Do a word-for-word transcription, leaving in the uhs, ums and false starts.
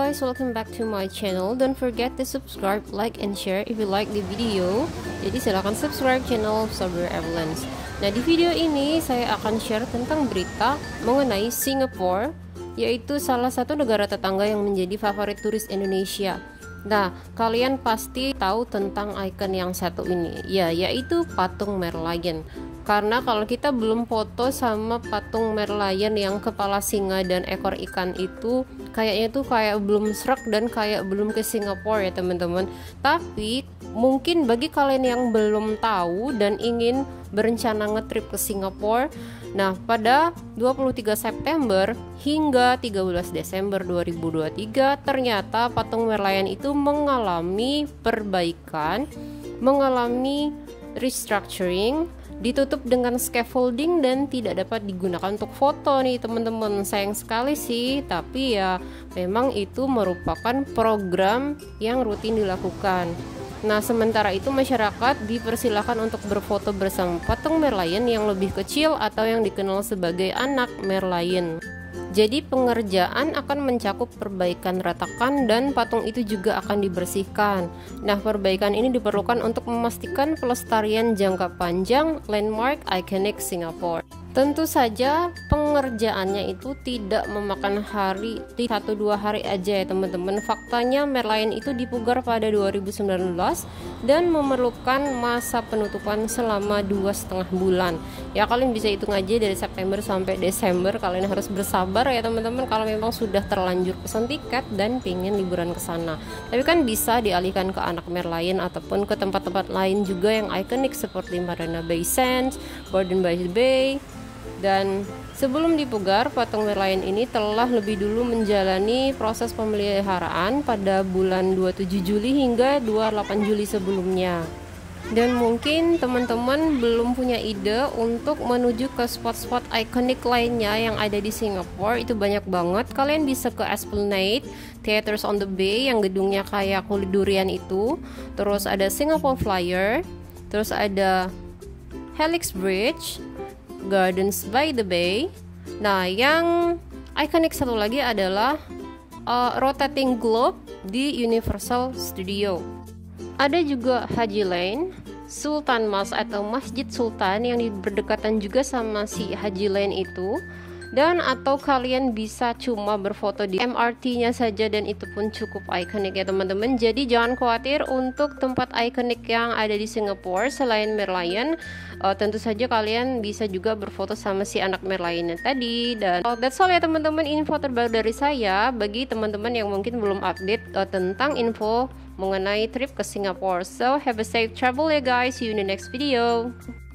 guys, welcome back to my channel. Don't forget to subscribe, like, and share if you like the video. Jadi silahkan subscribe channel Saber Evelyn. Nah, di video ini saya akan share tentang berita mengenai Singapura, yaitu salah satu negara tetangga yang menjadi favorit turis Indonesia. Nah, kalian pasti tahu tentang ikon yang satu ini, ya, yaitu patung Merlion. Karena kalau kita belum foto sama patung Merlion yang kepala singa dan ekor ikan itu, kayaknya tuh kayak belum serak dan kayak belum ke Singapura ya teman-teman. Tapi mungkin bagi kalian yang belum tahu dan ingin berencana ngetrip ke Singapura, nah pada dua puluh tiga September hingga tiga belas Desember dua ribu dua puluh tiga ternyata patung Merlion itu mengalami perbaikan, mengalami restructuring, ditutup dengan scaffolding dan tidak dapat digunakan untuk foto nih teman-teman. Sayang sekali sih, tapi ya memang itu merupakan program yang rutin dilakukan. Nah, sementara itu masyarakat dipersilakan untuk berfoto bersama patung Merlion yang lebih kecil atau yang dikenal sebagai anak Merlion. Jadi pengerjaan akan mencakup perbaikan ratakan dan patung itu juga akan dibersihkan. Nah, perbaikan ini diperlukan untuk memastikan pelestarian jangka panjang landmark ikonik Singapura. Tentu saja pengerjaannya itu tidak memakan hari, satu dua hari aja ya teman-teman. Faktanya Merlion itu dipugar pada dua ribu sembilan belas dan memerlukan masa penutupan selama dua setengah bulan. Ya, kalian bisa hitung aja dari September sampai Desember. Kalian harus bersabar ya teman-teman kalau memang sudah terlanjur pesan tiket dan pengen liburan ke sana. Tapi kan bisa dialihkan ke anak Merlion ataupun ke tempat-tempat lain juga yang ikonik seperti Marina Bay Sands, Gardens by the Bay. Dan sebelum dipugar, patung Merlion ini telah lebih dulu menjalani proses pemeliharaan pada bulan dua puluh tujuh Juli hingga dua puluh delapan Juli sebelumnya. Dan mungkin teman-teman belum punya ide untuk menuju ke spot-spot ikonik lainnya yang ada di Singapura. Itu banyak banget. Kalian bisa ke Esplanade, Theatres on the Bay yang gedungnya kayak kulit durian itu. Terus ada Singapore Flyer, terus ada Helix Bridge, Gardens by the Bay. Nah, yang ikonik satu lagi adalah uh, Rotating Globe di Universal Studio. Ada juga Haji Lane, Sultan Mas atau Masjid Sultan yang berdekatan juga sama si Haji Lane itu. Dan atau kalian bisa cuma berfoto di M R T-nya saja dan itu pun cukup ikonik ya teman-teman. Jadi jangan khawatir untuk tempat ikonik yang ada di Singapura selain Merlion. Uh, tentu saja kalian bisa juga berfoto sama si anak Merlion tadi. Dan oh, that's all ya teman-teman, info terbaru dari saya bagi teman-teman yang mungkin belum update uh, tentang info mengenai trip ke Singapura. So have a safe travel ya guys. See you in the next video.